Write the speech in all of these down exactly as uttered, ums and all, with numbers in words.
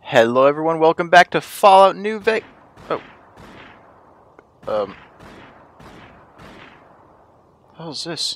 Hello everyone, welcome back to Fallout New Vegas. Oh. Um. How's this?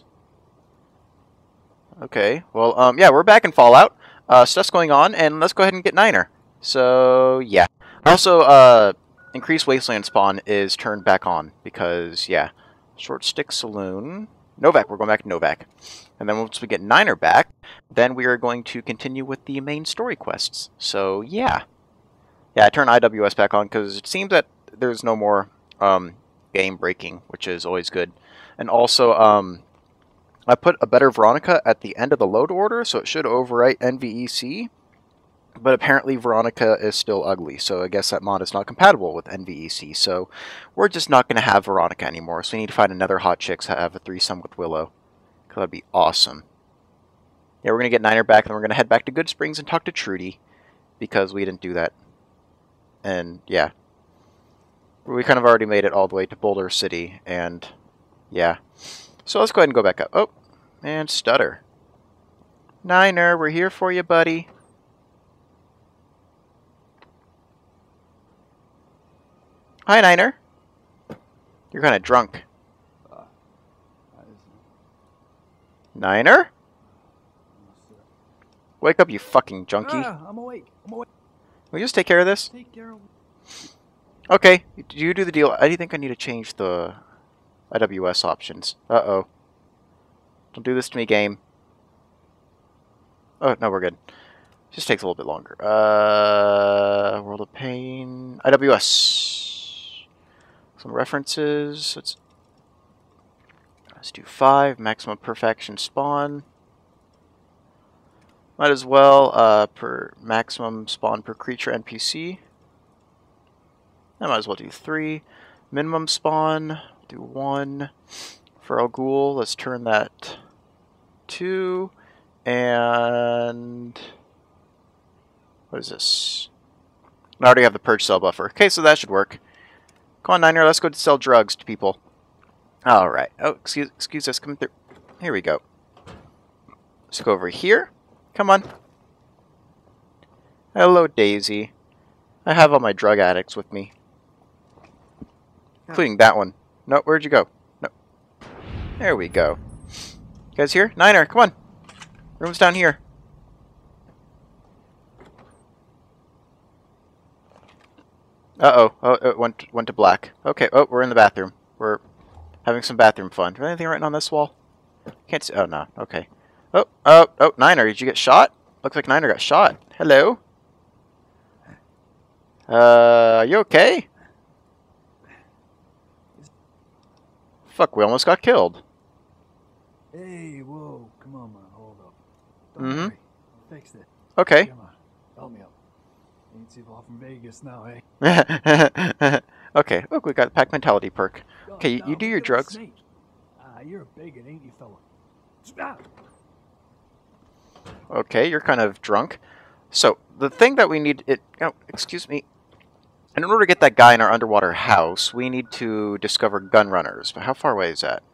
Okay, well, um, yeah, we're back in Fallout. Uh, stuff's going on, and let's go ahead and get Niner. So, yeah. Also, uh, increased wasteland spawn is turned back on, because, yeah. Short Stick Saloon. Novak, we're going back to Novak. And then once we get Niner back, then we are going to continue with the main story quests. So, yeah. Yeah, I turned I W S back on because it seems that there's no more um, game breaking, which is always good. And also, um, I put a better Veronica at the end of the load order, so it should overwrite N V E C. But apparently Veronica is still ugly, so I guess that mod is not compatible with N V E C. So we're just not going to have Veronica anymore. So we need to find another hot chick to have a threesome with Willow. Because that'd be awesome. Yeah, we're going to get Niner back, and then we're going to head back to Good Springs and talk to Trudy. Because we didn't do that. And, yeah. We kind of already made it all the way to Boulder City, and, yeah. So let's go ahead and go back up. Oh, and stutter. Niner, we're here for you, buddy. Hi, Niner. You're kind of drunk. Uh, Niner? Wake up, you fucking junkie. ah, I'm awake. I'm awake. Can we just take care of this? Take care of. Okay, you do the deal. I think I need to change the I W S options. Uh-oh. Don't do this to me, game. Oh, no, we're good. Just takes a little bit longer. Uh, World of Pain. I W S. Some references. Let's, let's do five. Maximum Perfection Spawn. Might as well, uh, per maximum spawn per creature N P C. I might as well do three. Minimum spawn, do one. For Al Ghul, let's turn that two. And what is this? I already have the purge cell buffer. Okay, so that should work. Come on, Niner, let's go to sell drugs to people. Alright. Oh, excuse excuse us, coming through. Here we go. Let's go over here. Come on. Hello, Daisy. I have all my drug addicts with me. Including that one. No, where'd you go? No. There we go. You guys here? Niner, come on. Room's down here. Uh-oh. Oh, it went, went to black. Okay, oh, we're in the bathroom. We're having some bathroom fun. Is there anything written on this wall? Can't see. Oh, no. Okay. Oh, oh, oh, Niner, did you get shot? Looks like Niner got shot. Hello? Uh, are you okay? Fuck, we almost got killed. Hey, whoa, come on, man, hold up. Don't Mm-hmm. worry, I'll fix it. Okay. Come on, help me up. Ain't too far from Vegas now, eh? Okay, look, we got the pack mentality perk. God, Okay, you, now, you do for your God's drugs. sake. Ah, you're a bigot, ain't you, fella? Ah. Okay, you're kind of drunk. So, the thing that we need... it. Oh, excuse me. In order to get that guy in our underwater house, we need to discover gun runners. But how far away is that?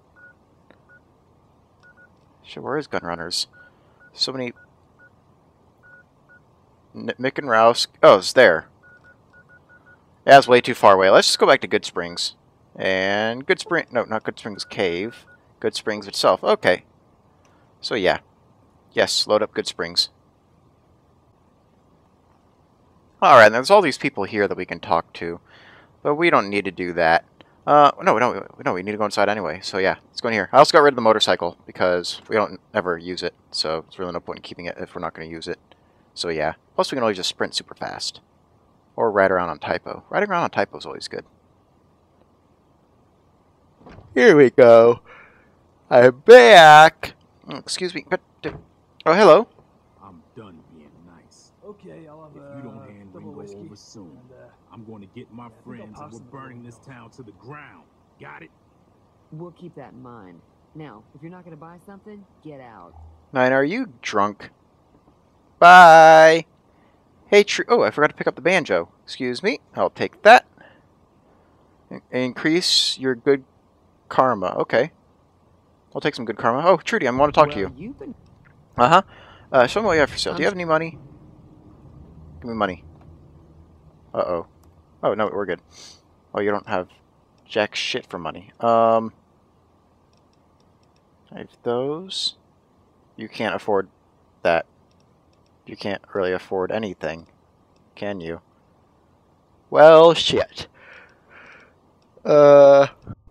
Shit, where is gun runners? So many... N Mick and Rouse... Oh, it's there. Yeah, it's way too far away. Let's just go back to Good Springs. And Good Spring... No, not Good Springs Cave. Good Springs itself. Okay. So, yeah. Yes, load up Good Springs. Alright, there's all these people here that we can talk to. But we don't need to do that. Uh, no, no, no, we need to go inside anyway. So yeah, let's go in here. I also got rid of the motorcycle because we don't ever use it. So there's really no point in keeping it if we're not going to use it. So yeah. Plus we can always just sprint super fast. Or ride around on Typo. Riding around on Typo is always good. Here we go. I'm back. Excuse me, but... Oh, hello. I'm done being nice. Okay, I'll have If a you don't hand double Ringo whiskey. over soon, And, uh, I'm going to get my yeah, I think I'll friends and pass we're them burning the this window. town to the ground. Got it? We'll keep that in mind. Now, if you're not going to buy something, get out. Nine, are you drunk? Bye. Hey, Tr- oh, I forgot to pick up the banjo. Excuse me. I'll take that. In increase your good karma. Okay. I'll take some good karma. Oh, Trudy, I want to talk well, to you. You've been... Uh-huh. Uh, show me what you have for sale. Do you have any money? Give me money. Uh-oh. Oh, no, we're good. Oh, you don't have jack shit for money. Um, I have those. You can't afford that. You can't really afford anything, can you? Well, shit. Uh...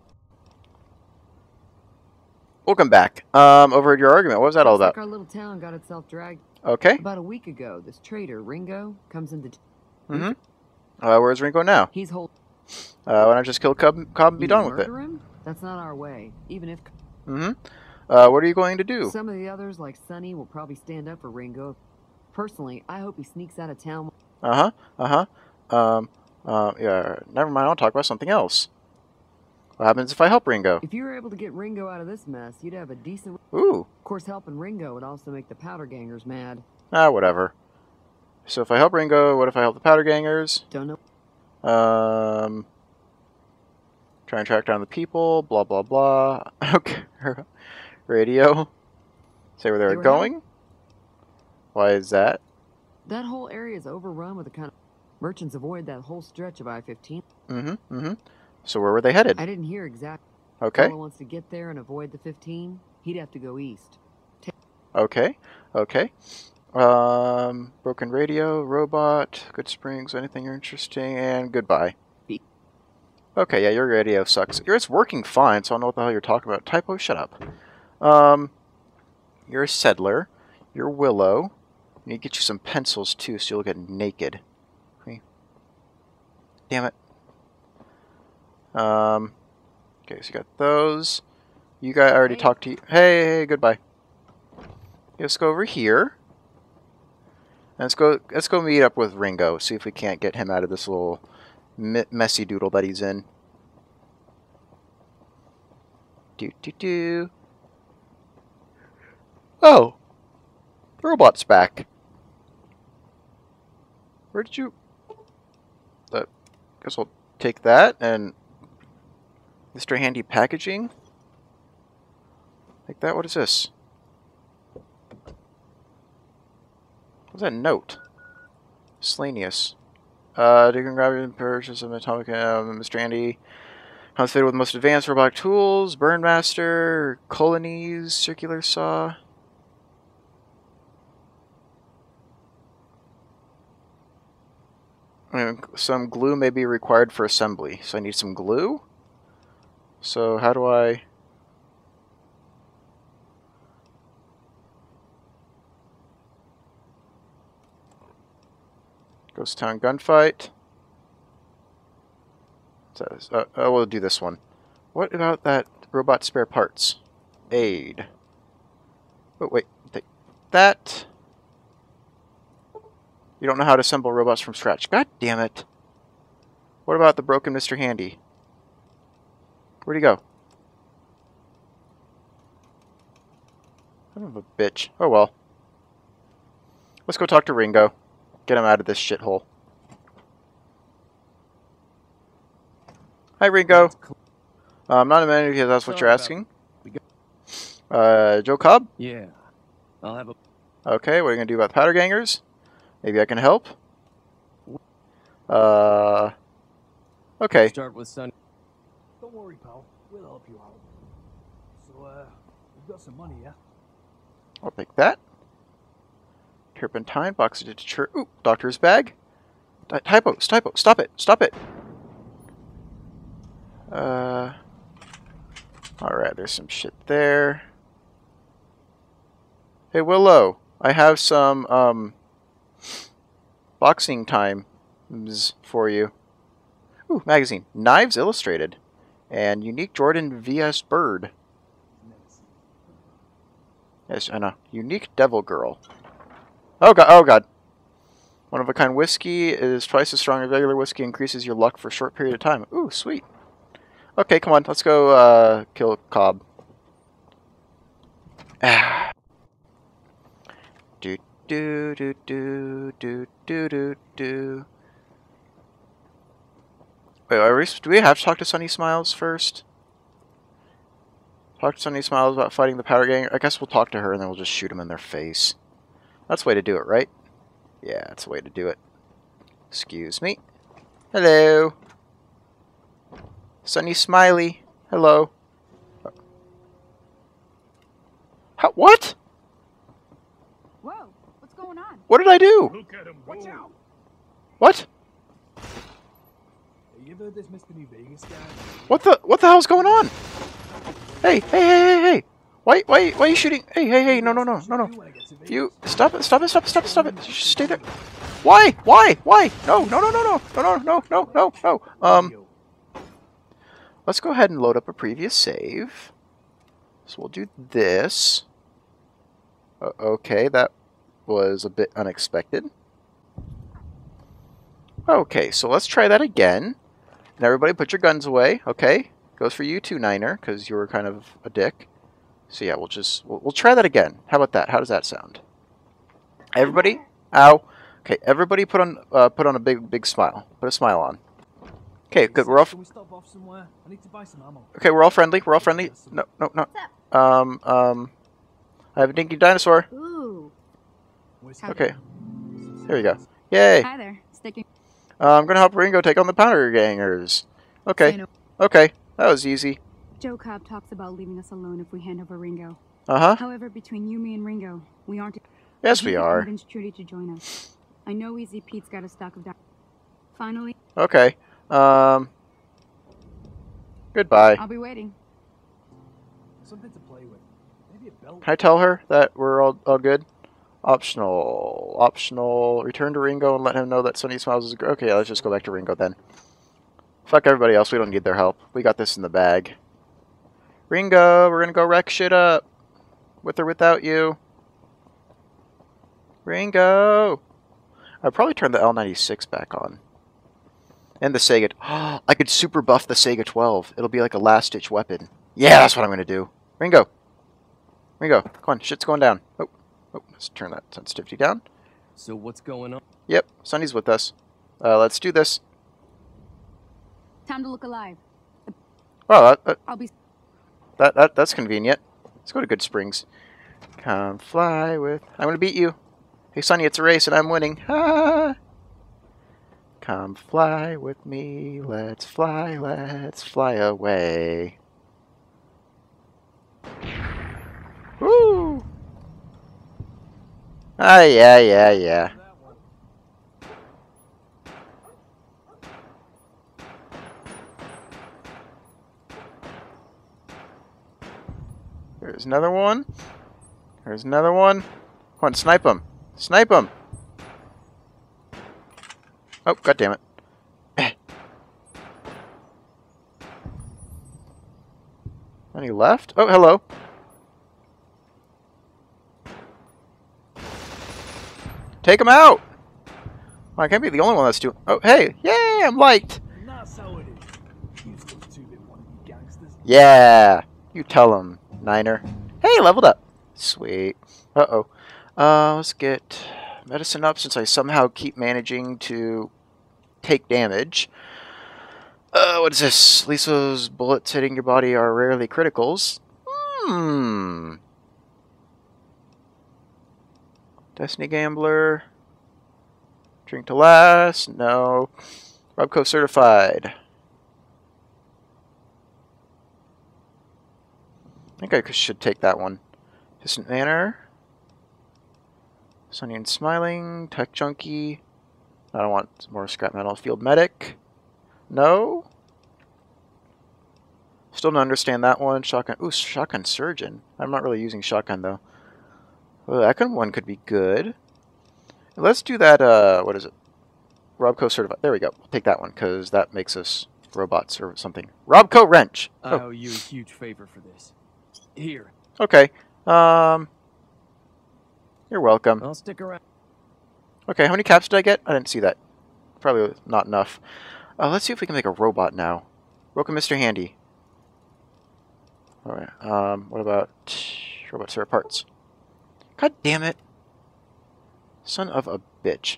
Welcome back. Um, overheard your argument. What was that all Looks about? like our little town got itself dragged. Okay. About a week ago, this trader, Ringo, comes into... T Mm-hmm. Uh, where's Ringo now? He's hold... Uh, why not just kill Cobb, Cobb and be You done with it? murder him? That's not our way. Even if... Mm-hmm. Uh, what are you going to do? Some of the others, like Sonny, will probably stand up for Ringo. Personally, I hope he sneaks out of town. Uh-huh. Uh-huh. Um, uh, yeah, never mind. I'll talk about something else. What happens if I help Ringo? If you were able to get Ringo out of this mess, you'd have a decent... Ooh. Of course, helping Ringo would also make the Powder Gangers mad. Ah, whatever. So if I help Ringo, what if I help the Powder Gangers? Don't know. Um, try and track down the people, blah, blah, blah. Okay. Radio. Say where they They were were going? Why is that? That whole area is overrun with the kind of... Merchants avoid that whole stretch of I fifteen. Mm-hmm, mm-hmm. So where were they headed? I didn't hear exactly. Okay. Fellow wants to get there and avoid the fifteen. He'd have to go east. Okay. Okay. Um, broken radio, robot, good springs, anything you're interesting, and goodbye. Beep. Okay, yeah, your radio sucks. Yours working fine, so I don't know what the hell you're talking about. Typo, shut up. Um, you're a settler. You're Willow. I need to get you some pencils, too, so you'll get naked. Okay. Damn it. Um, okay, so you got those. You guys, I already Hey. talked to you. Hey, hey, goodbye. Let's go over here. And let's go. Let's go meet up with Ringo. See if we can't get him out of this little me messy doodle that he's in. Do do do. Oh, the robot's back. Where did you? Uh, guess we'll take that and Mister Handy Packaging. Like that. What is this? What's that note? Slanius. Uh, you can grab and purchase an atomic, uh, Mister Andy. Comes fitted with most advanced robotic tools, Burnmaster, colonies, circular saw. And some glue may be required for assembly. So I need some glue? So how do I... Ghost Town gunfight. Says, uh, uh, we'll do this one. What about that robot spare parts? Aid. Oh, wait. Take that. You don't know how to assemble robots from scratch. God damn it. What about the broken Mister Handy? Where'd he go? Son of a bitch. Oh well. Let's go talk to Ringo. Get him out of this shithole. Hi, Ringo. Uh, I'm not a man because that's what Sorry you're about- asking. We go- Uh, Joe Cobb? Yeah. I'll have a... Okay, what are you going to do about the Powder Gangers? Maybe I can help? Uh, okay. Start with Sun. Don't worry, pal. We'll help you out. So, uh, we've got some money, yeah? I'll take that. Turpentine, box of deter- Ooh, doctor's bag. Ty typo, typo, stop it, stop it. Uh, alright, there's some shit there. Hey, Willow, I have some, um, boxing times for you. Ooh, magazine. Knives Illustrated. And Unique Jordan V S Bird. Yes, I know. Unique Devil Girl. Oh god, oh god. One of a kind whiskey is twice as strong as regular whiskey, increases your luck for a short period of time. Ooh, sweet. Okay, come on, let's go uh, kill Cobb. Ah. Do do do do do do do do. Wait, are we, do we have to talk to Sunny Smiles first? Talk to Sunny Smiles about fighting the Powder Gang? I guess we'll talk to her and then we'll just shoot them in their face. That's the way to do it, right? Yeah, that's the way to do it. Excuse me. Hello. Sunny Smiley. Hello. How, what? Whoa, what's going on? What did I do? Look at him Watch go. out! What? Hey, you ever heard this Mister New Vegas guy? What the what the hell's going on? Hey, hey, hey, hey, hey! Why why why are you shooting? Hey, hey, hey, no no no no no. You stop it, stop it, stop it, stop it, stop it. Just stay there. Why? Why? Why? No, no, no, no, no, no, no, no, no, no, no. Um let's go ahead and load up a previous save. So we'll do this. Uh, okay, that was a bit unexpected. Okay, so let's try that again. And everybody put your guns away, okay? Goes for you too, Niner, because you were kind of a dick. So yeah, we'll just, we'll, we'll try that again. How about that? How does that sound? Everybody? Ow. Okay, everybody put on, uh, put on a big, big smile. Put a smile on. Okay, good, we're all, Can we stop off somewhere? I need to buy some ammo. okay, we're all friendly, we're all friendly. No, no, no. Um, um, I have a dinky dinosaur. Ooh. Where's Okay, there you go. Yay. Hi there. Sticking. Uh, I'm gonna help Ringo take on the Powder Gangers. Okay, Say no. okay, that was easy. Joe Cobb talks about leaving us alone if we hand over Ringo. Uh-huh. However, between you, me, and Ringo, we aren't. Yes, we You are. Convince Trudy to join us. I know Easy Pete's got a stock of. Di- Finally, Okay. Um. Goodbye. I'll be waiting. something to play with. Maybe a belt. Can I tell her that we're all, all good? Optional. Optional. Return to Ringo and let him know that Sunny Smiles is... Okay, yeah, let's just go back to Ringo then. Fuck everybody else. We don't need their help. We got this in the bag. Ringo, we're gonna go wreck shit up. With or without you. Ringo! I'd probably turn the L ninety-six back on. And the Sega... I could super buff the Sega twelve. It'll be like a last-ditch weapon. Yeah, that's what I'm gonna do. Ringo! Ringo, come on, shit's going down. Oh, oh, let's turn that sensitivity down. So what's going on? Yep, Sonny's with us. Uh, let's do this. Time to look alive. Well, that, that, I'll be. that, that that's convenient. Let's go to Good Springs. Come fly with... I'm gonna beat you. Hey, Sonny, it's a race and I'm winning. Ah! Come fly with me. Let's fly, let's fly away. Woo! Ah, yeah, yeah, yeah. That one. There's another one. There's another one. Come on, snipe him. Snipe him. Oh, god damn it. Eh. Any left? Oh, hello. Take him out! Well, I can't be the only one that's doing... Oh, hey! Yay! I'm liked! And that's how it is. You still two-bit one, you gangsters. Yeah! You tell him, Niner. Hey, leveled up! Sweet. Uh-oh. Uh, let's get medicine up since I somehow keep managing to take damage. Uh, what is this? Lisa's bullets hitting your body are rarely criticals. Hmm. Destiny Gambler. Drink to last. No. Robco certified. I think I should take that one. Distant Manor. Sunny and Smiling. Tech Junkie. I don't want more scrap metal. Field Medic. No. Still don't understand that one. Shotgun. Ooh, Shotgun Surgeon. I'm not really using Shotgun though. Well, that one could be good. Let's do that, uh, what is it? Robco certified. There we go. We'll take that one, because that makes us robots or something. Robco Wrench! I Oh, owe you a huge favor for this. Here, okay. Um, you're welcome. I'll stick around. Okay, how many caps did I get? I didn't see that. Probably not enough. Uh, let's see if we can make a robot now. Welcome, Mister Handy. Alright, um, what about robot spare parts? God damn it. Son of a bitch.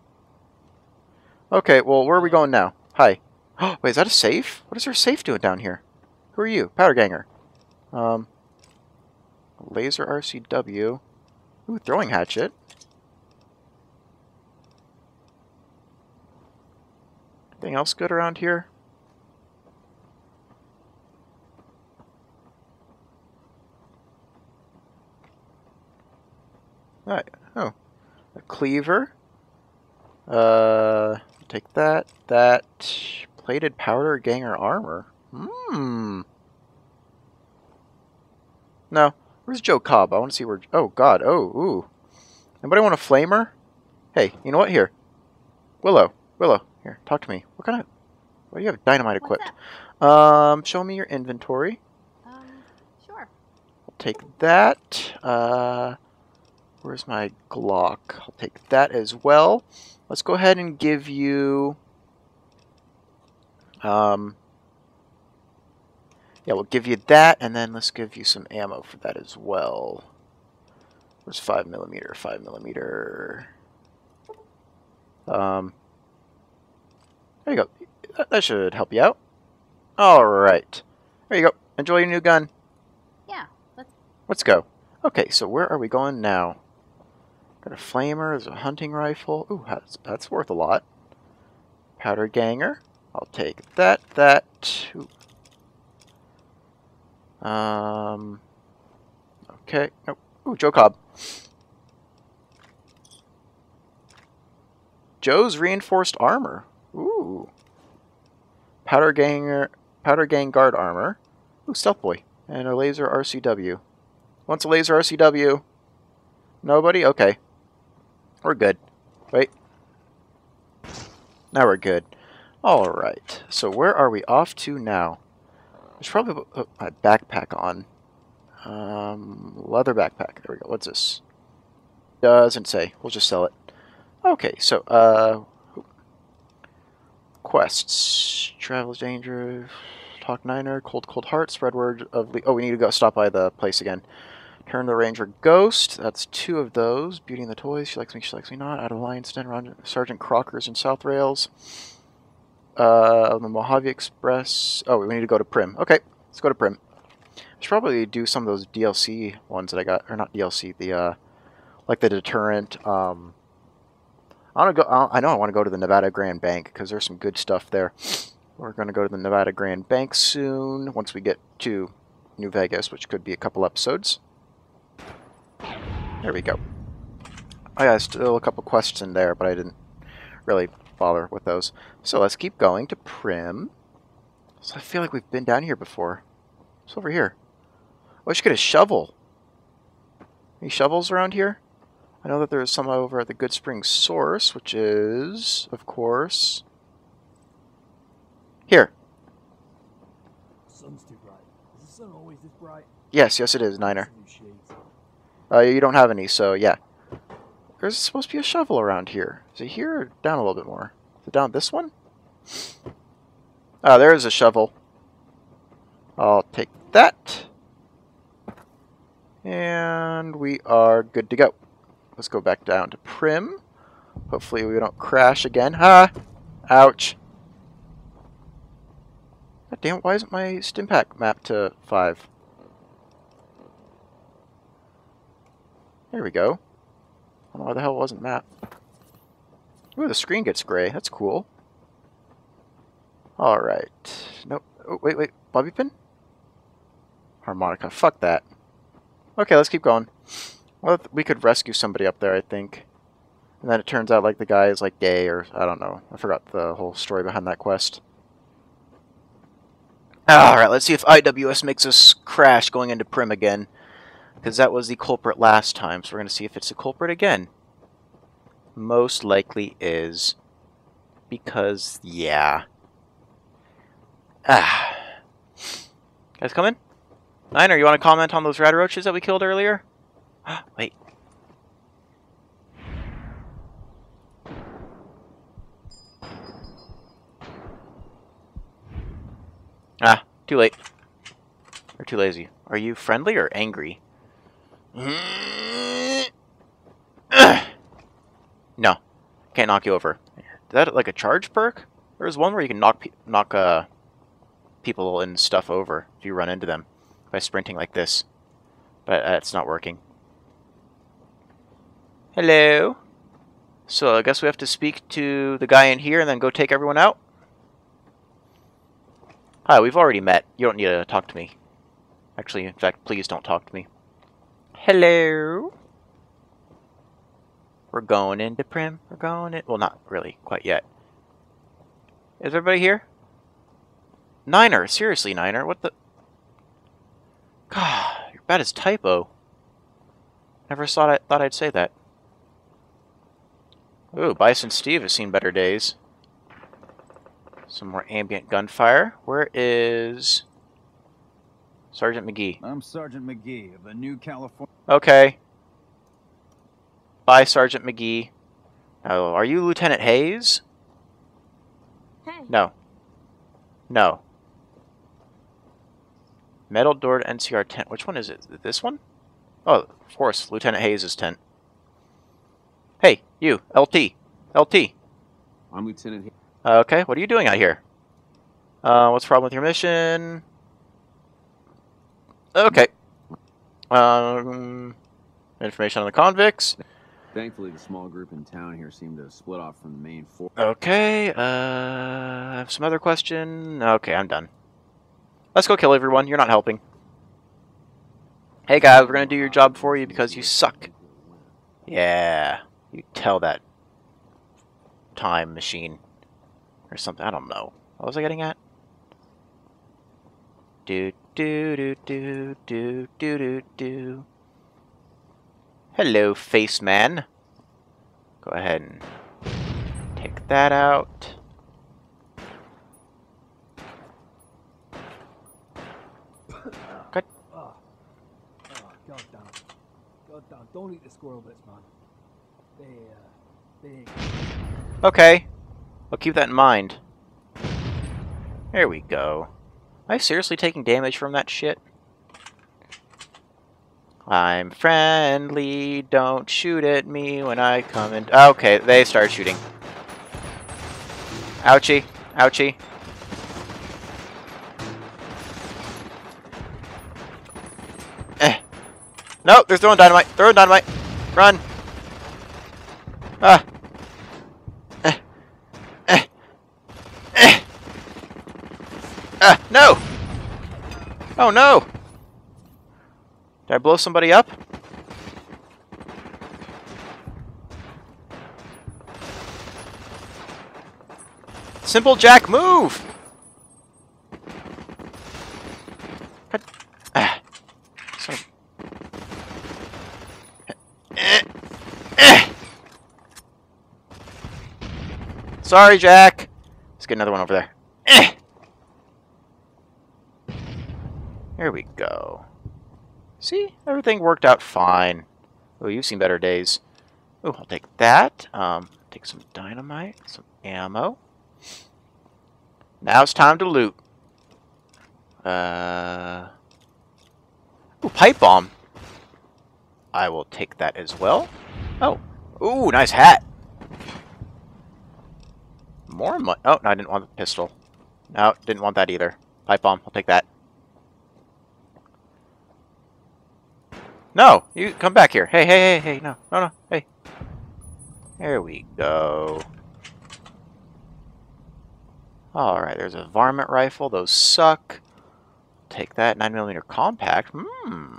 Okay, well, where are we going now? Hi. Oh, wait, is that a safe? What is our safe doing down here? Who are you? Powder Ganger. Um, laser R C W. Ooh, throwing hatchet. Anything else good around here? Alright, oh. A cleaver. Uh, take that. That. Plated powder ganger armor. Hmm. No. Where's Joe Cobb? I want to see where... Oh, God. Oh, ooh. Anybody want a flamer? Hey, you know what? Here. Willow. Willow. Here, talk to me. What kind of... Why do you have dynamite What's equipped? Um, show me your inventory. Um, sure. I'll take that. Uh, where's my Glock? I'll take that as well. Let's go ahead and give you... Um... Yeah, we'll give you that, and then let's give you some ammo for that as well. Where's five millimeter? five millimeter. Um, there you go. That, that should help you out. Alright. There you go. Enjoy your new gun. Yeah, let's... Let's go. Okay, so where are we going now? Got a flamer. There's a hunting rifle. Ooh, that's, that's worth a lot. Powder ganger. I'll take that, that. Ooh. Um. Okay. Nope. Ooh, Joe Cobb. Joe's reinforced armor. Ooh. Powder ganger. Powder gang guard armor. Ooh, stealth boy. And a laser R C W. Wants a laser R C W? Nobody? Okay. We're good. Wait. Now we're good. Alright. So where are we off to now? There's probably oh, my backpack on. Um, leather backpack. There we go. What's this? Doesn't say. We'll just sell it. Okay, so, uh... quests. Travel is dangerous. Talk Niner. Cold, cold heart. Spread word of... Le oh, we need to go stop by the place again. Turn the Ranger Ghost. That's two of those. Beauty and the Toys. She likes me, she likes me not. Out of Lion's Den. Around Sergeant Crocker's and South Rails. Uh, the Mojave Express. Oh, we need to go to Prim. Okay, let's go to Prim. I should probably do some of those D L C ones that I got, or not D L C, the uh, like the deterrent. Um, I want to go. I know I want to go to the Nevada Grand Bank because there's some good stuff there. We're going to go to the Nevada Grand Bank soon. Once we get to New Vegas, which could be a couple episodes. There we go. Oh yeah, still a couple quests in there, but I didn't really bother with those. So let's keep going to Prim. So I feel like we've been down here before. What's over here? Oh, I should get a shovel. Any shovels around here? I know that there's some over at the Good Spring Source, which is, of course, here. The sun's too bright. Is the sun always this bright? Yes, yes it is, Niner. New shades. Uh, you don't have any, so yeah. There's supposed to be a shovel around here. Is it here or down a little bit more? Is it down this one? Ah, there is a shovel. I'll take that. And we are good to go. Let's go back down to Prim. Hopefully we don't crash again. Ha! Ouch. God damn, why isn't my Stimpak mapped to five? There we go. I don't know why the hell it wasn't mapped. Ooh, the screen gets gray. That's cool. Alright. Nope. Oh, wait, wait. Bobby pin? Harmonica. Fuck that. Okay, let's keep going. Well, we could rescue somebody up there, I think. And then it turns out like the guy is like gay or I don't know. I forgot the whole story behind that quest. Alright, let's see if I W S makes us crash going into Prim again. Because that was the culprit last time, so we're going to see if it's the culprit again. Most likely is. Because, yeah. Ah. Guys coming? Niner, you want to comment on those rad roaches that we killed earlier? Wait. Ah, too late. Or too lazy. Are you friendly or angry? No. Can't knock you over. Is that like a charge perk? There's one where you can knock pe knock uh, people and stuff over if you run into them by sprinting like this. But uh, it's not working. Hello. So I guess we have to speak to the guy in here and then go take everyone out? Hi, we've already met. You don't need to talk to me. Actually, in fact, please don't talk to me. Hello? We're going into Primm. We're going in... Well, not really. Quite yet. Is everybody here? Niner. Seriously, Niner. What the... God, you're bad as typo. Never thought, I, thought I'd say that. Ooh, Bison Steve has seen better days. Some more ambient gunfire. Where is... Sergeant McGee? I'm Sergeant McGee of the New California... Okay. Bye, Sergeant McGee. Oh, are you Lieutenant Hayes? Hey. No. No. Metal doored N C R tent. Which one is it? Is it this one? Oh, of course. Lieutenant Hayes' tent. Hey, you. L T. L T. I'm Lieutenant Hayes. Okay, what are you doing out here? Uh, what's the problem with your mission? Okay. Um, information on the convicts. Thankfully, the small group in town here seemed to split off from the main force. Okay, uh, I have some other question. Okay, I'm done. Let's go kill everyone. You're not helping. Hey guys, we're gonna do your job for you because you suck. Yeah, you tell that time machine or something. I don't know. What was I getting at? Do do do do do do do do. Hello, face man. Go ahead and take that out. God. Oh, oh, god damn. God damn. Don't eat the squirrel bits, man. They, uh, they... Okay. I'll keep that in mind. There we go. Am I seriously taking damage from that shit? I'm friendly, don't shoot at me when I come in. Okay, they start shooting. Ouchie, ouchie. Eh. No, they're throwing dynamite, throwing dynamite. Run. Ah. Eh. Eh. Eh. Ah, no. Oh no. Did I blow somebody up? Simple Jack, move! God. Ah. So... Eh. Eh. Sorry, Jack. Let's get another one over there. Eh. Here we go. See? Everything worked out fine. Oh, you've seen better days. Oh, I'll take that. Um, take some dynamite, some ammo. Now it's time to loot. Uh... Ooh, pipe bomb. I will take that as well. Oh. Ooh, nice hat. More money. Oh, no, I didn't want the pistol. No, didn't want that either. Pipe bomb. I'll take that. No, you come back here. Hey, hey, hey, hey, no, no, no, hey. There we go. Alright, there's a varmint rifle. Those suck. Take that. nine millimeter compact. Hmm.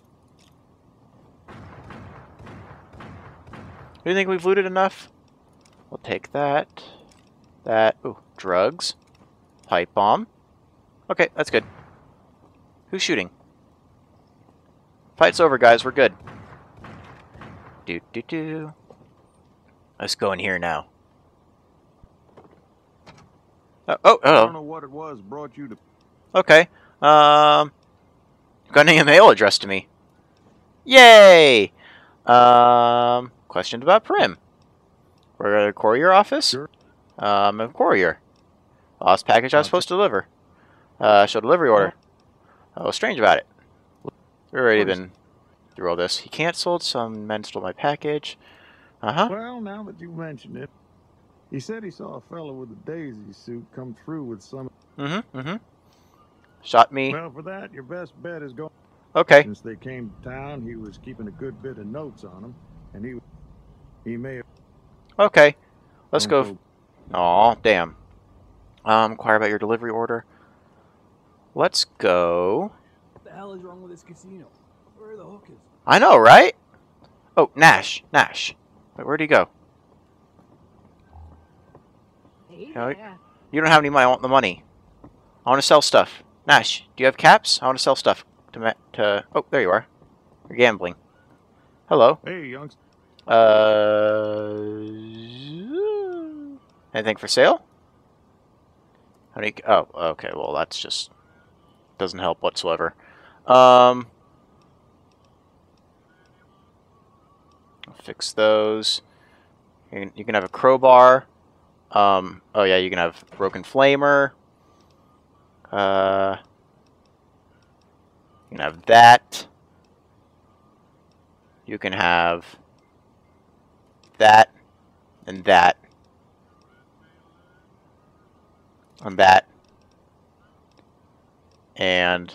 Do you think we've looted enough? We'll take that. That. Ooh, drugs. Pipe bomb. Okay, that's good. Who's shooting? Fight's over, guys. We're good. Do do do. Let's go in here now. Oh, oh, I oh. don't know what it was brought you to. Okay. Um, got an email addressed to me. Yay! Um, questions about Primm. We're at a courier office. Sure. Um, a courier. Lost package I was supposed to deliver. Uh, show delivery order. Oh, what's strange about it? We've already been through all this. He canceled. Some men stole my package. Uh-huh. Well, now that you mention it, he said he saw a fellow with a daisy suit come through with some... Mm-hmm, mm-hmm. Shot me. Well, for that, your best bet is go... Okay. Since they came to town, he was keeping a good bit of notes on them, and he... He may have... Okay. Let's Don't go. Aw, damn. Um, inquire about your delivery order. let's go. What the hell is wrong with this casino? Where are the hookers? I know, right? Oh, Nash. Nash. Wait, where'd he go? Hey No, there. You don't have any money. I want the money. I want to sell stuff. Nash, do you have caps? I want to sell stuff. To, ma to Oh, there you are. You're gambling. Hello. Hey, youngster. Uh, anything for sale? How many? Oh, okay. Well, that's just doesn't help whatsoever. Um, I'll fix those. You can, you can have a crowbar. Um, oh yeah, you can have broken flamer. Uh, you can have that. You can have that, and that, and that, and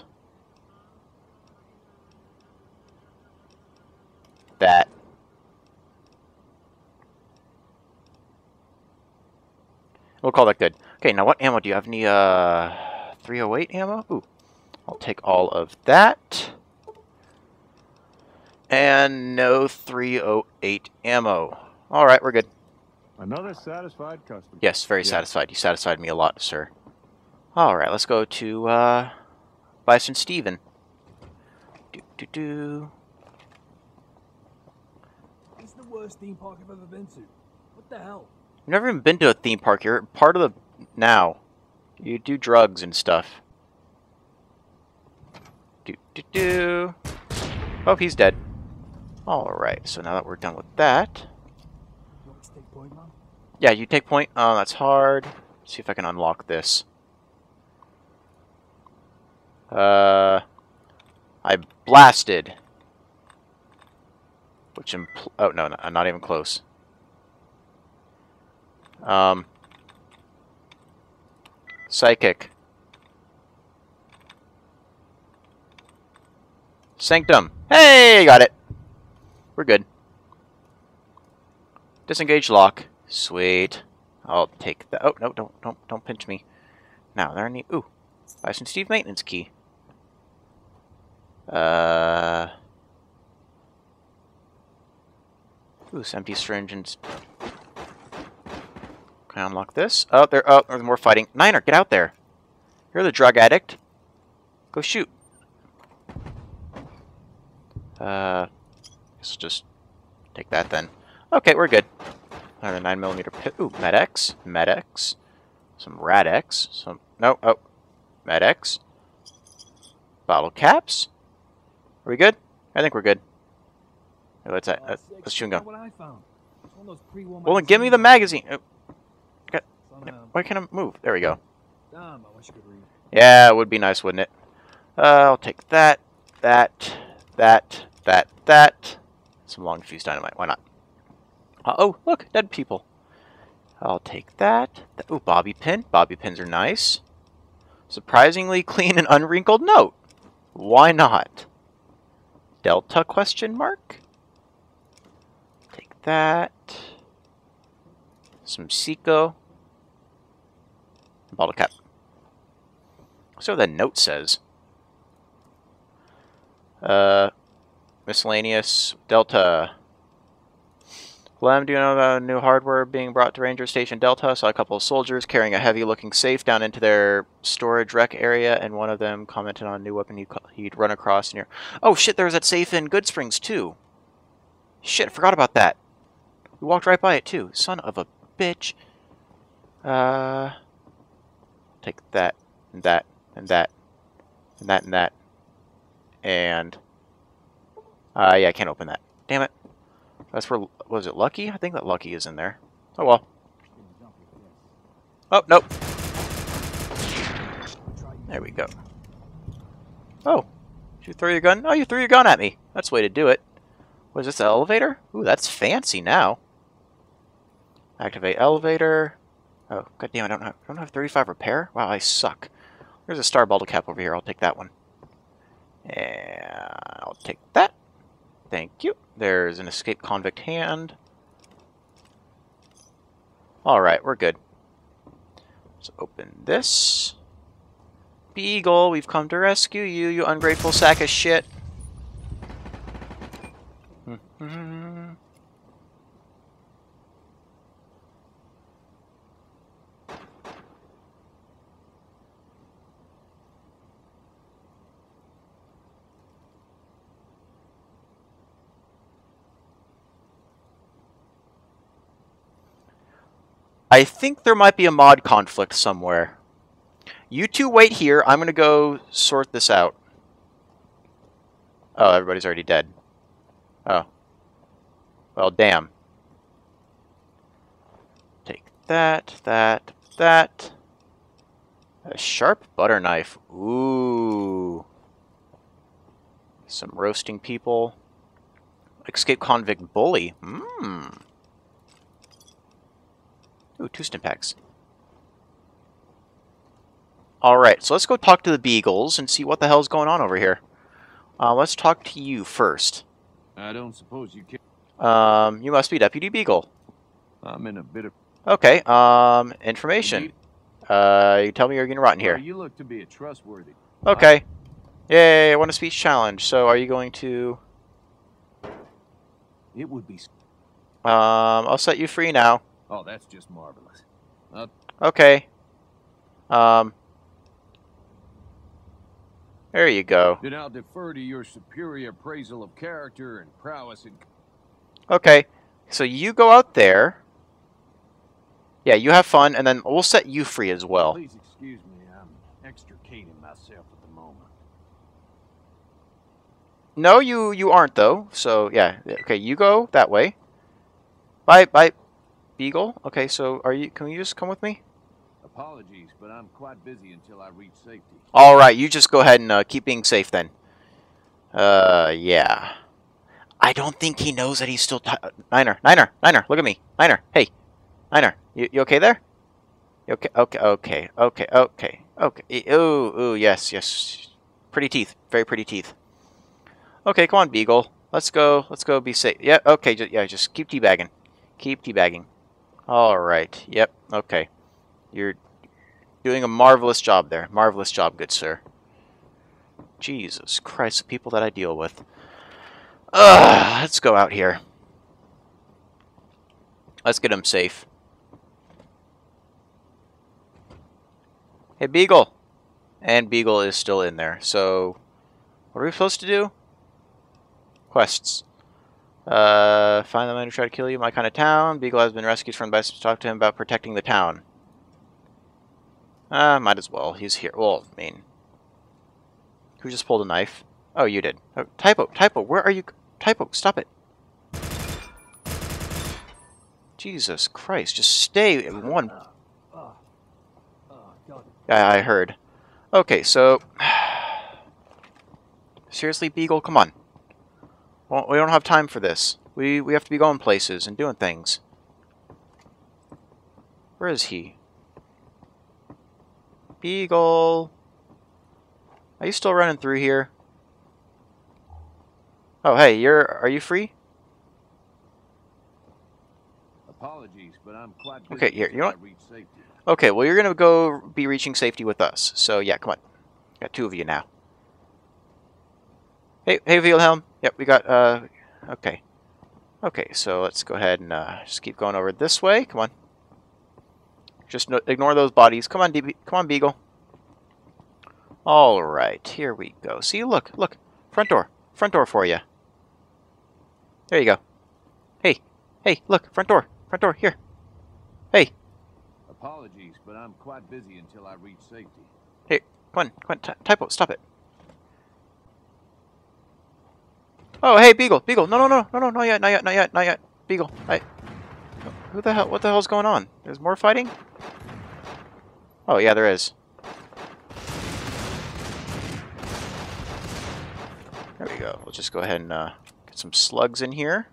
that. We'll call that good. Okay, now what ammo do you have? Any uh, three oh eight ammo? Ooh, I'll take all of that. And no three oh eight ammo. All right, we're good. Another satisfied customer. Yes, very Yeah. satisfied. You satisfied me a lot, sir. All right, let's go to uh, Bison Steven. Do do do. This is the worst theme park I've ever been to. What the hell? You've never even been to a theme park. You're part of the now. You do drugs and stuff. Do do do. Oh, he's dead. All right. So now that we're done with that, You want me to take point, man? yeah, you take point. Oh, that's hard. Let's see if I can unlock this. Uh, I blasted. Which impl- oh no, no, not even close. Um, psychic. Sanctum. Hey, got it. We're good. Disengage lock. Sweet. I'll take that. Oh no, don't don't don't pinch me. Now there any. Ooh, Bison Steve maintenance key. Uh. Ooh, this empty syringe and. Can I unlock this? Oh, there. Oh, there's more fighting. Niner, get out there. You're the drug addict. Go shoot. Uh, guess we'll just take that then. Okay, we're good. Another nine millimeter pit. Ooh, Med-X. Med-X. Some Rad-X. Some. No. Oh. Med-X. Bottle caps. Are we good? I think we're good. Hey, let's uh, Oh, uh, sick. let's shoot and Look go. what I found. It's one of those pre-war Well, then give me the magazines. magazine. Oh, It's on, uh, why can't I move? There we go. Damn, I wish I could read. Yeah, it would be nice, wouldn't it? Uh, I'll take that, that, that, that, that. Some long fuse dynamite. Why not? Uh, oh, look, dead people. I'll take that. that. Ooh, bobby pin. Bobby pins are nice. Surprisingly clean and unwrinkled note. Why not? Delta question mark? Take that. Some Seco. Bottle cap. So the note says. Uh, miscellaneous Delta. Lem, do you know about new hardware being brought to Ranger Station Delta? Saw a couple of soldiers carrying a heavy-looking safe down into their storage rec area, and one of them commented on a new weapon he'd, he'd run across near. Oh shit! There was that safe in Good Springs too. Shit, I forgot about that. We walked right by it too. Son of a bitch. Uh, take that and that and that and that and that and uh, yeah, I can't open that. Damn it. That's where, was it Lucky? I think that Lucky is in there. Oh well. Oh, nope. There we go. Oh, did you throw your gun? Oh, you threw your gun at me. That's the way to do it. Was this the elevator? Ooh, that's fancy now. Activate elevator. Oh, goddamn! I don't have. I don't have thirty-five repair. Wow, I suck. There's a star bottle cap over here. I'll take that one. And I'll take that. Thank you. There's an escaped convict hand. All right, we're good. Let's open this. Beagle, we've come to rescue you, you ungrateful sack of shit. I think there might be a mod conflict somewhere. You two wait here. I'm going to go sort this out. Oh, everybody's already dead. Oh. Well, damn. Take that, that, that. A sharp butter knife. Ooh. Some roasting people. Escape convict bully. Mmm. Ooh, two stim packs. Alright, so let's go talk to the Beagles and see what the hell's going on over here. Uh, let's talk to you first. I don't suppose you can. Um, you must be Deputy Beagle. I'm in a bit of... Okay, um, information. Uh, you tell me you're getting rotten here. Well, you look to be a trustworthy... Okay. Yay, I want a speech challenge. So are you going to... It would be... Um, I'll set you free now. Oh, that's just marvelous. Uh, Okay. Um... There you go. then I'll defer to your superior appraisal of character and prowess and... Okay, so you go out there. Yeah, you have fun, and then we'll set you free as well. Please excuse me, I'm extricating myself at the moment. No, you you aren't though. So yeah, okay, you go that way. Bye, bye, Beagle. Okay, so are you? Can you just come with me? Apologies, but I'm quite busy until I reach safety. All right, you just go ahead and uh, keep being safe then. Uh, yeah. I don't think he knows that he's still... T Niner, Niner, Niner, look at me. Niner, hey. Niner, you, you okay there? You okay, okay, okay, okay, okay, okay. Ooh, ooh, yes, yes. Pretty teeth, very pretty teeth. Okay, come on, Beagle. Let's go, let's go be safe. Yeah, okay, just, yeah, just keep teabagging. Keep teabagging. All right, yep, okay. You're doing a marvelous job there. Marvelous job, good sir. Jesus Christ, the people that I deal with. Ugh, let's go out here. Let's get him safe. Hey, Beagle. And Beagle is still in there. So, what are we supposed to do? Quests. Uh, find the man who tried to kill you in my kind of town. Beagle has been rescued from the bison to talk to him about protecting the town. Uh, might as well. He's here. Well, I mean... Who just pulled a knife? Oh, you did. Oh, Typo, Typo, where are you? Typo, stop it. Jesus Christ, just stay in one... Yeah, I heard. Okay, so... Seriously, Beagle? Come on. Well, we don't have time for this. We, we have to be going places and doing things. Where is he? Beagle... Are you still running through here? Oh, hey, you're... Are you free? Apologies, but I'm quite busy Okay, here, you know until what? I reach safety. Okay, well, you're gonna go be reaching safety with us. So, yeah, come on. Got two of you now. Hey, hey, Wilhelm. Yep, we got, uh... Okay. Okay, so let's go ahead and, uh, just keep going over this way. Come on. Just no ignore those bodies. Come on, D B come on, Beagle. Alright, here we go. See, look, look. Front door. Front door for you. There you go. Hey, hey, look, front door. Front door, here. Hey. Apologies, but I'm quite busy until I reach safety. Hey, come on, come on, Typo, stop it. Oh, hey, Beagle, Beagle. No, no, no, no, no, not yet, not yet, not yet, not yet. Beagle, I... Who the hell, what the hell's going on? There's more fighting? Oh, yeah, there is. There we go. We'll just go ahead and uh, get some slugs in here.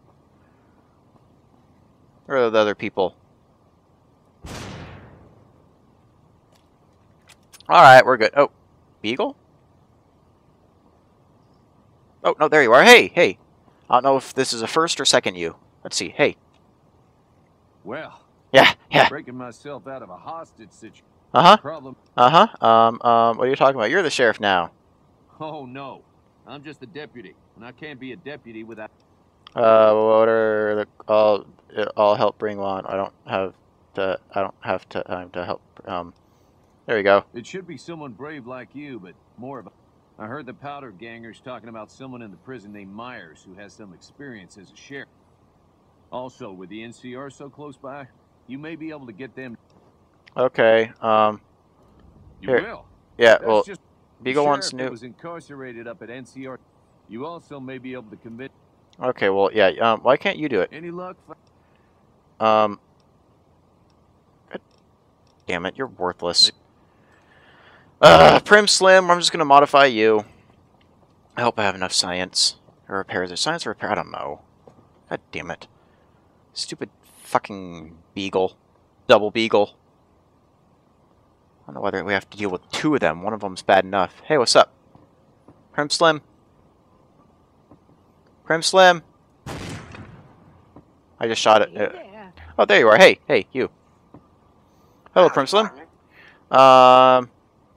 Where are the other people? Alright, we're good. Oh, Beagle? Oh, no, there you are. Hey, hey. I don't know if this is a first or second you. Let's see. Hey. Well, Yeah, yeah. breaking myself out of a hostage situation. Uh-huh. Problem. Uh-huh. Um, um, what are you talking about? You're the sheriff now. Oh, no. I'm just a deputy, and I can't be a deputy without... Uh, what are the... I'll, I'll help bring law. I don't have to... I don't have to, time to help. Um, there we go. It should be someone brave like you, but more of a... I heard the powder gangers talking about someone in the prison named Myers who has some experience as a sheriff. Also, with the N C R so close by, you may be able to get them... Okay, um... You here. will? Yeah, That's well, just... Beagle the wants sheriff that new... was incarcerated up at N C R. You also may be able to convince... Okay, well, yeah, um, why can't you do it? Any luck? Um... God damn it, you're worthless. Uh, Prim Slim, I'm just gonna modify you. I hope I have enough science. Or repair. Is there science or repair? I don't know. God damn it. Stupid fucking beagle. Double beagle. I don't know whether we have to deal with two of them. One of them's bad enough. Hey, what's up? Prim Slim. Prim Slim. I just shot it. Yeah. Oh, there you are. Hey, hey, you. Hello, Prim Slim. Um...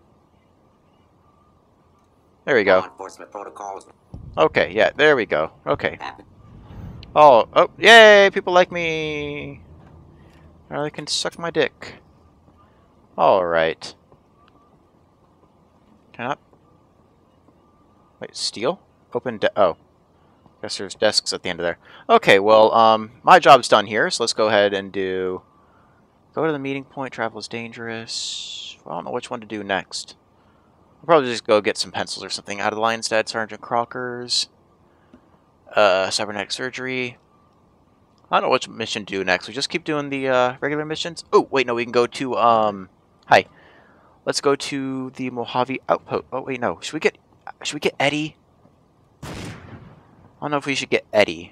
There we go. Enforcement protocols. Okay, yeah, there we go. Okay. Oh, oh, yay! People like me. Now they can suck my dick. All right. Can I? Wait, steal? Open. De oh, guess there's desks at the end of there. Okay, well, um, my job's done here, so let's go ahead and do. Go to the meeting point. Travel is dangerous. I don't know which one to do next. I'll probably just go get some pencils or something out of the Lion's Den, Sergeant Crocker's. Uh, cybernetic surgery. I don't know which mission to do next. We just keep doing the uh, regular missions. Oh, wait, no, we can go to, um, hi. Let's go to the Mojave Outpost. Oh, wait, no. Should we get, should we get Eddie? I don't know if we should get Eddie.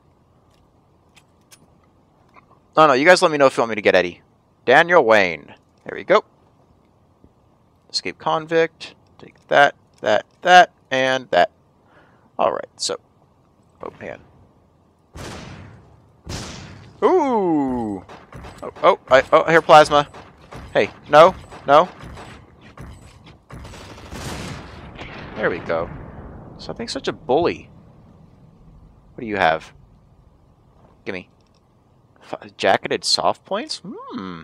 Oh, no, you guys let me know if you want me to get Eddie. Daniel Wayne. There we go. Escape convict. Take that, that, that, and that. Alright, so. Oh, man. Ooh! Oh, oh, I, oh, I hear plasma. Hey, no, no. There we go. Something such a bully. What do you have? Gimme. F jacketed soft points? Hmm.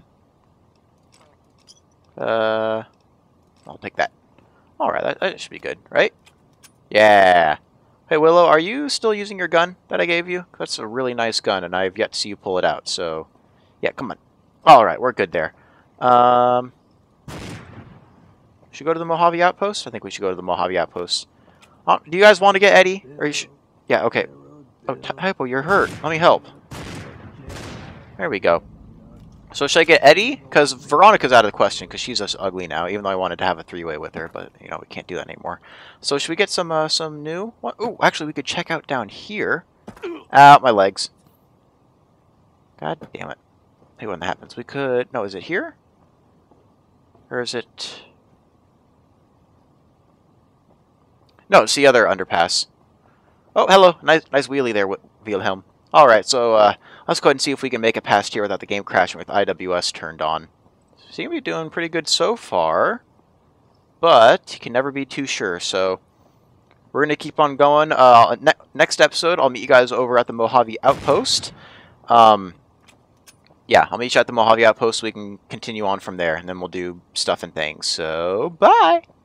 Uh... I'll take that. Alright, that, that should be good, right? Yeah. Hey, Willow, are you still using your gun that I gave you? That's a really nice gun, and I've yet to see you pull it out, so... Yeah, come on. Alright, we're good there. Um... Should we go to the Mojave Outpost? I think we should go to the Mojave Outpost. Uh, do you guys want to get Eddie? Or you should... Yeah, okay. Oh, Hypo, you're hurt. Let me help. There we go. So should I get Eddie? Because Veronica's out of the question, because she's just ugly now, even though I wanted to have a three-way with her, but, you know, we can't do that anymore. So should we get some, uh, some new... Oh, actually, we could check out down here. Out my legs. God damn it. Hey, when that happens, we could... No, is it here? Or is it... No, it's the other underpass. Oh, hello. Nice, nice wheelie there, Wilhelm. Alright, so uh, let's go ahead and see if we can make it past here without the game crashing with I W S turned on. Seem to be doing pretty good so far, but you can never be too sure, so we're going to keep on going. Uh, ne next episode, I'll meet you guys over at the Mojave Outpost. Um, yeah, I'll meet you at the Mojave Outpost so we can continue on from there, and then we'll do stuff and things. So, bye!